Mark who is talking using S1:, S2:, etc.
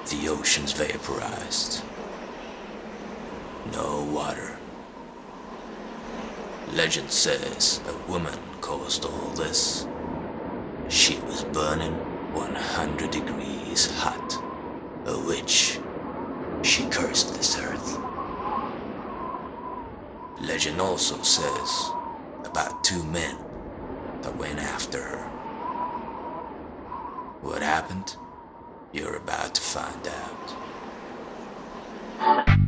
S1: The oceans vaporized. No water. Legend says a woman caused all this. She was burning 100 degrees hot. A witch. She cursed this earth. Legend also says about two men that went after her. What happened? You're about to find out.